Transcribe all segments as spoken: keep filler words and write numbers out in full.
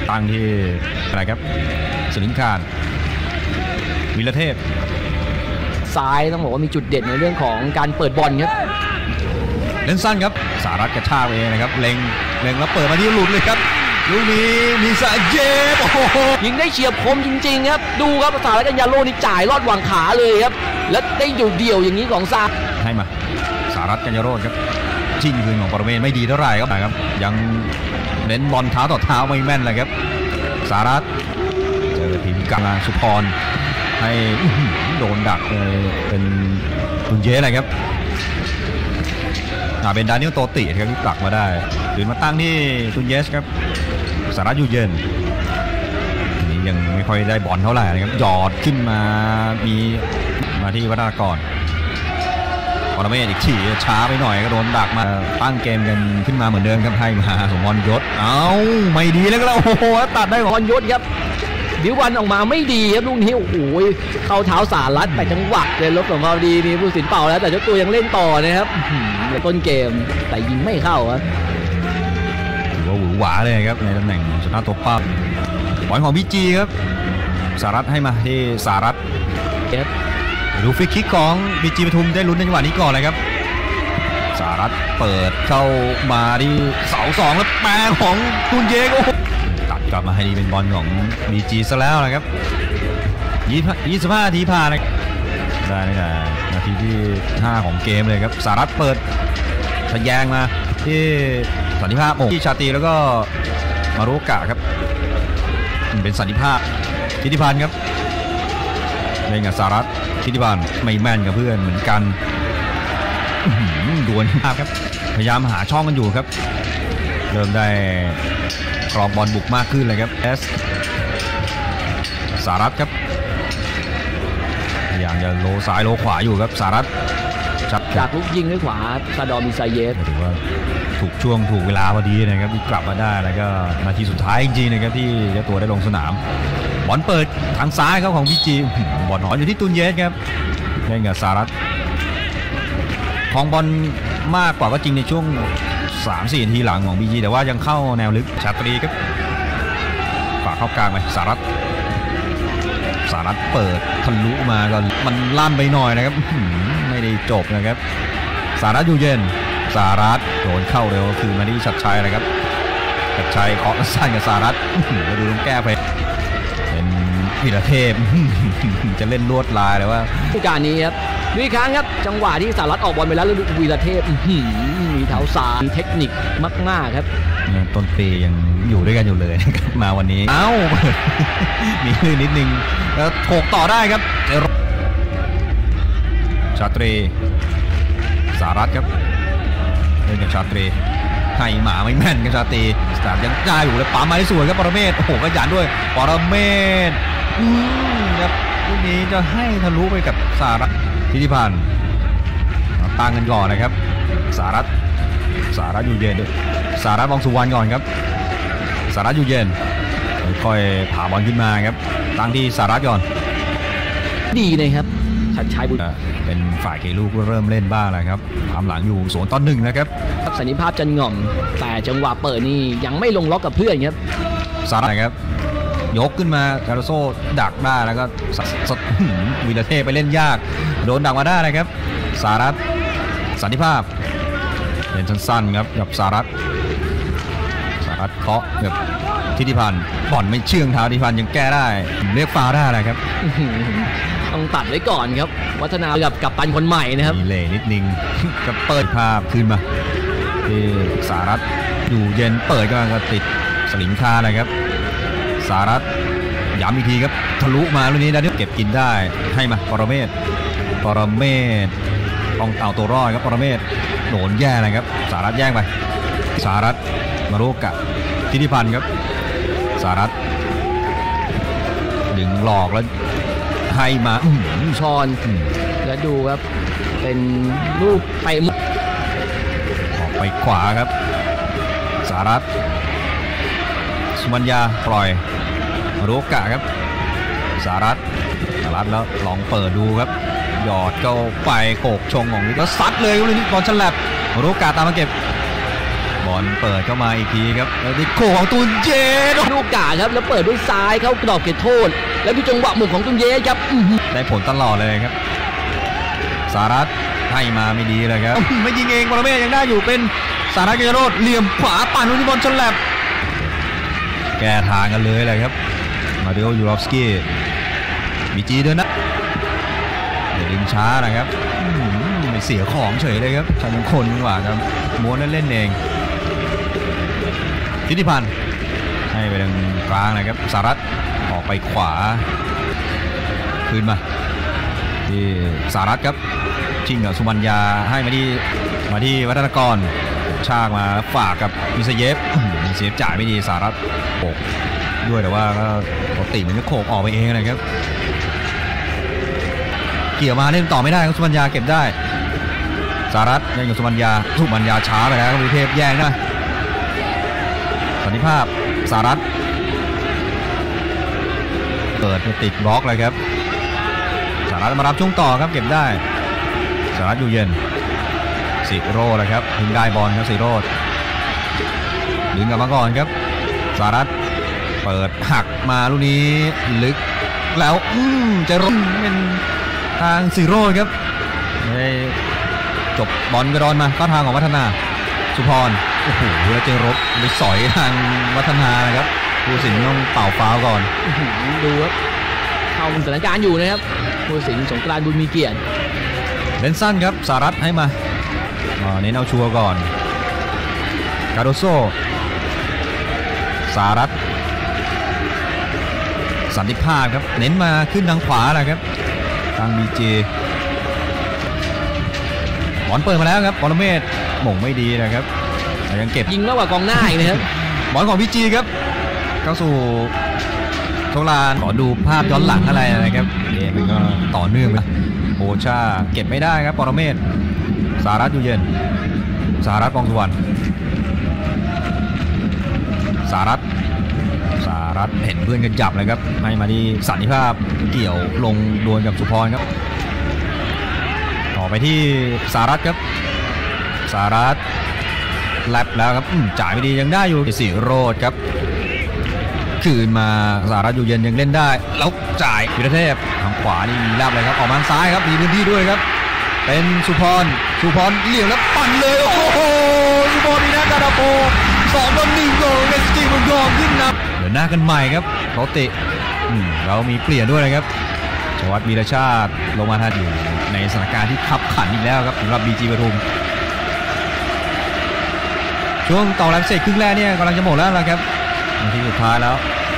ตั้งที่อะไรครับสลิงคารวิรเทพซ้ายต้องบอกว่ามีจุดเด่นในเรื่องของการเปิดบอลครับเล่นสั้นครับสารัตกระชากเองนะครับเล็งเล็งแล้วเปิดมาที่หลุดเลยครับลูกนี้มีสายเจ็บโอ้โหยิงได้เฉียบคมจริงๆครับดูครับสารัตกัญญาโลนี่จ่ายลอดวางขาเลยครับและได้อยู่เดี่ยวอย่างนี้ของซาให้มาสารัตกัญญาโลครับจิ้งคืนของปรเมศไม่ดีเท่าไหร่ครับนะครับยังเน้นบอลเท้าต่อเท้าไม่แม่นเลยครับสารัตเจอทีมกลางสุพรให้โดนดักเลยเป็นตุนเย่อะไรครับเป็นดานิเอลโตติครับที่ปลักมาได้ถึงมาตั้งที่ตุนเยสครับสารัตยูเย็นนี่ยังไม่ค่อยได้บอลเท่าไหร่นะครับหยอดขึ้นมามีมาที่วัฒนากรปรเมศอีกทีช้าไปหน่อยก็โดนดักมาตั้งเกมกันขึ้นมาเหมือนเดิมครับให้มาสมพรยศเอ้าไม่ดีแล้วก็แล้วโอ้โหตัดได้ของพรยศครับดิวันออกมาไม่ดีครับลูกนี้โอ้โหเข้าเท้าสารัตไปจังหวะเลยลบของเขาดีมีผู้สินเป่าแล้วแต่เจ้าตัวยังเล่นต่อนะครับในต้นเกมแต่ยิงไม่เข้าครับถือว่าหวือหวาเลยครับในตำแหน่งชนะตัวป้าบอลของพีจีครับสารัตให้มาที่สารัตดูฟรีคิกของพีจีปทุมได้ลุ้นในจังหวะนี้ก่อนเลยครับสารัตเปิดเข้ามาที่เสาสองแล้วแปรของตุนเยโกตัดกลับมาให้ดีเป็นบอลของบีจีซะแล้วนะครับยี่สิบห้านาทีผ่านนะได้ในนาทีที่ห้าของเกมเลยครับสารัตเปิดทะแยงมาที่สันติภาพที่ชาตรีแล้วก็มารุกะครับเป็นสันติภาพทิติพันธ์ครับเล่นกับสารัตทิติพันธ์ไม่แม่นกับเพื่อนเหมือนกันดวลมากครับพยายามหาช่องกันอยู่ครับเริ่มได้กรอบบอลบุกมากขึ้นเลยครับเอสสารัตครับพยายามจะโลซ้ายโลขวาอยู่ครับสารัตจากลูกยิงด้วยขวาซาดอมิซาเยฟถือว่าถูกช่วงถูกเวลาพอดีนะครับที่กลับมาได้แล้วก็นาทีสุดท้ายจริงๆนะครับที่เจ้าตัวได้ลงสนามบอลเปิดทางซ้ายครับของพีจีบอลหนอนอยู่ที่ตุนเยสครับเล่นกับสารัตของบอลมากกว่าก็จริงในช่วง สามสี่ นาทีหลังของบีจีแต่ว่ายังเข้าแนวลึกชาตรีครับฝากเข้ากลางไปสารัตสารัตเปิดทะลุมาก็มันลั่นไปหน่อยนะครับไม่ได้จบนะครับสารัตยูเย็นสารัตโดนเข้าเร็วคือมาที่ชัดชัยเลยครับชัดชัยเคาะสั้นกับสารัตมาดูต้องแก้ไปเป็นพิระเทพจะเล่นลวดลายเลยว่าผู้การนี้ครับดูอีกครั้งครับจังหวะที่สารัตออกบอลไปแล้วแล้ววีรเทพมีเท้าซ้ายมีเทคนิคมากๆครับต้นปียังอยู่ด้วยกันอยู่เลยนะครับมาวันนี้เอ้ามีคลื่นนิดนึงแล้วโถกต่อได้ครับชาตรีสารัตครับเล่นกับชาตรีให้หมาไม่แม่นกับชาตรีสตาร์ยังได้อยู่แล้วปั๊มมาได้สวยครับปรเมศโอ้โหก็หยันด้วยปรเมศอืมครับลูกนี้จะให้ทะลุไปกับสารัตทิติพันธ์ตั้งกันก่อนนะครับสารัตสารัตยูเย็นสารัตวงสุวรรณก่อนครับสารัตยูเย็นค่อยผ่าบอลขึ้นมาครับตั้งที่สารัตก่อนดีนะครับชัดชัยบุญเป็นฝ่ายเกลูกเริ่มเล่นบ้างแล้วครับตามหลังอยู่ศูนย์ต่อหนึ่งนะครับสันนิภาพจันง่อมแต่จังหวะเปิดนี่ยังไม่ลงล็อกกับเพื่อนครับสารัตครับยกขึ้นมาคาร์โดโซดักได้แล้วก็สดวีรเทพไปเล่นยากโดนดักมาได้นะครับสารัตสันติภาพเล่นสั้นๆครับกับสารัตสารัตเคาะกับทิติพันธ์บอลไม่เชื่องเท้าทิติพันธ์ยังแก้ได้เรียกฟาวได้เลยครับต้องตัดไว้ก่อนครับวัฒนากับกัปตันคนใหม่นะครับมีเล่นิดนึงก็เปิดภาพขึ้นมาที่สารัตอยู่เย็นเปิดก็ติดสลิงคานะครับสารัตย้ำอีกทีครับทะลุมาลูกนี้ได้เก็บกินได้ให้มาปรเมศปรเมศต้องเอาตัวรอดครับปรเมศโดนแย่เลยครับสารัตแย่งไปสารัตมารุกะทิติพันธ์ครับสารัตดึงหลอกแล้วให้มาชอนแล้วดูครับเป็นลูกไปออกไปขวาครับสารัตสุมัญญาปล่อยมารุกะครับสารัตสารัตแล้วลองเปิดดูครับหยอดเข้าไปโขกชงของนี่แล้วซัดเลยลูกนี้บอลฉลับมารุกะตามมาเก็บบบอลเปิดเข้ามาอีกทีครับแล้วดิโก้ของตุนเยสลูกกาครับแล้วเปิดด้วยซ้ายเข้ากรอบเขตโทษแล้วดูจังหวะหมุนของตุนเยสครับได้ผลตลอดเลยครับสารัตให้มาไม่ดีเลยครับไม่ยิงเองบอลเมย์ยังได้อยู่เป็นสารัตกิจโรดเหลี่ยมขวาปั่นลูกบอลชนแลบแก้ทางกันเลยเลยครับมาริโอยูรอฟสกี้บีจีเดินนะเดี๋ยวดึงช้านะครับไม่เสียของเฉยเลยครับชายมงคลกว่าครับม้วนเล่นเองทิติพันธ์ให้ไปทางกลางนะครับสารัตออกไปขวาคืนมาที่สารัตครับชิงกับสุมัญญาให้มาที่มาที่วัฒนกรชากมาฝากกับมิซเยฟมิซเยฟจ่ายไม่ดีสารัตโขกด้วยแต่ว่าก็ปกติมันก็โขกออกไปเองนะครับเกี่ยวมาเล่นต่อไม่ได้ครับสุมัญญาเก็บได้สารัตเล่นกับสุมัญญาสุมัญญาช้าไปแล้ววิเทพแย่งนะสันติภาพสารัตเปิดติดบล็อกเลยครับสารัตมารับช่วงต่อครับเก็บได้สารัตอยู่เย็นสิโรเลยครับถึงได้บอลครับสิโรดดึงกลับมาก่อนครับสารัตเปิดหักมาลูกนี้ลึกแล้วอืมจะรบเป็นทางสิโรดครับจบบอลกระดอนมาเข้าทางของวัฒนาสุพรโอ้โหแล้วเจอรบไปสอยทางวัฒนานะครับผู้สินต้องเป่าฟาวก่อนดูครับเข้าสถานการณ์อยู่นะครับผู้สินสงกรานต์บุญมีเกียรติเล่นสั้นครับสารัตให้มาเน้นเอาชัวร์ก่อนคาโดโซสารัตสันติภาพครับเน้นมาขึ้นทางขวาแหละครับทางบีจีบอลเปิดมาแล้วครับบอลเมธหม่งไม่ดีนะครับยังเก็บยิงมากกว่ากองหน้าอีกนะครับบอลของบีจีครับเข้าสู่โซลานขอดูภาพย้อนหลังอะไรนะครับเกมมันก็ต่อเนื่องนะโบชาเก็บไม่ได้ครับบอลเมธสารัตอยู่เย็นสารัตปองสุวรรณสารัตสารัตเห็นเพื่อนกันจับเลยครับให้มาที่สันติภาพเกี่ยวลงดวลกับสุพรครับต่อไปที่สารัตครับสารัตแลบแล้วครับจ่ายไม่ดียังได้อยู่สิโรดครับคืนมาสารัตอยู่เย็นยังเล่นได้แล้วจ่ายวิรเทพทางขวานี่มีแลบเลยครับออกมาซ้ายครับมีพื้นที่ด้วยครับเป็นสุพรสุพรเหลี่ยมแล้วปั่นเลยโอ้โหสุพรนี่นะดาดาโปสองต่อหนึ่งโกลเอสจีมันยอมขึ้นนะเดินหน้ากันใหม่ครับโรติเรามีเปลี่ยนด้วยนะครับชวัฒน์วีรชาติลงมาทันอยู่ในสถานการณ์ที่ขับขันอีกแล้วครับสำหรับบีจีปทุมช่วงต่อแรงเสกครึ่งแรกเนี่ยกำลังจะหมดแล้วนะครับนาทีสุดท้ายแล้ว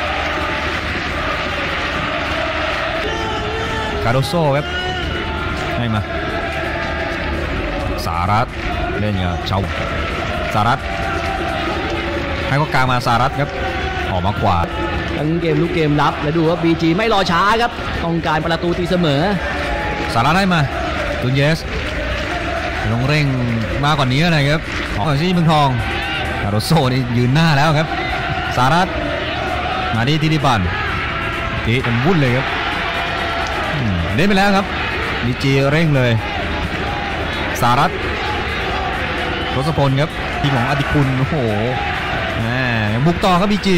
คาโดโซ่ครับให้มาสารัตเล่นกับชาวสารัตให้ก็กลางมาสารัตครับออกมาขวาทั้งเกมลูกเกมรับแล้วดูว่า บี จี ไม่รอช้าครับต้องการประตูตีเสมอสารัตให้มาตุนเยสลงเร่งมากกว่านี้นะครับของที่เมืองทองคาโดโซ่นี่ยืนหน้าแล้วครับสารัตมาที่ทิติพันธ์ทีเป็นวุ่นเลยครับเล่นไปแล้วครับบีจีเร่งเลยสารัตทศพลครับทีของอธิคุณโอ้โหบุกต่อครับบีจี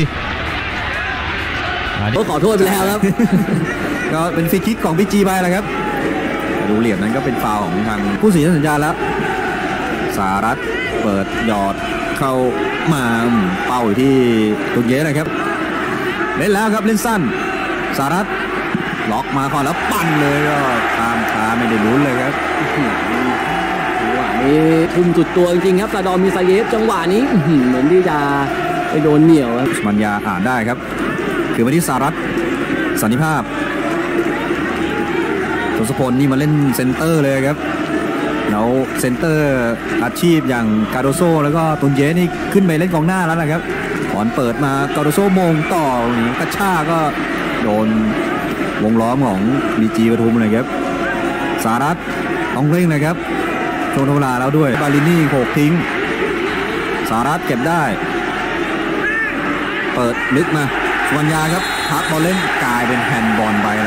ก็ขอโทษไปแล้วครับก็เป็นฟรีคิกของบีจีไปแล้วครับดูเหลี่ยมนั้นก็เป็นฟาวของทางผู้เสียสัญญาแล้วสารัตเปิดหยอดเข้ามาเป้าอยู่ที่ตุนเยสนะครับเล่นแล้วครับเล่นสั้นสารัตล็อกมาก่อนแล้วปั่นเลยก็ตามขาไม่ได้ลุ้นเลยครับจังหวะนี้ทุ่มจุดตัวจริงๆครับซาดอนมิซาเยฟจังหวะนี้เหมือนที่จะไปโดนเหนี่ยวครับมัญญาอ่านได้ครับคือมาที่สารัตสันติภาพทศพลนี่มาเล่นเซนเตอร์เลยครับแล้วเซนเตอร์อาชีพอย่างคาโดโซแล้วก็ตุนเยสนี่ขึ้นไปเล่นกองหน้าแล้วนะครับก่อนเปิดมาคาโดโซมงต่อกระชากก็โดนวงล้อมของบีจีปทุมเลยครับสารัตต้องเร่งเลยครับโชว์เวลาแล้วด้วยบาลินี่โขกทิ้งสารัตเก็บได้เปิดลึกมาสุวรรณยาครับพักบอลเล่นกลายเป็นแฮนด์บอลไป